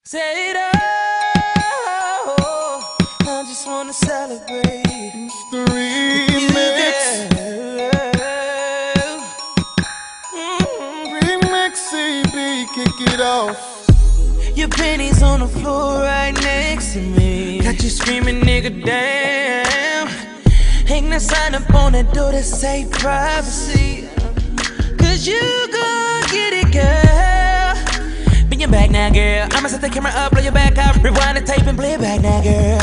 Say it all, I just wanna celebrate. It's the remix. Remix CB, kick it off. Your pennies on the floor right next to me. Got you screaming, nigga, damn. Hang that sign up on that door that say privacy. Cause you gon' get it, girl. Bring your back now, girl. I'ma set the camera up, blow your back out. Rewind the tape and play it back now, girl.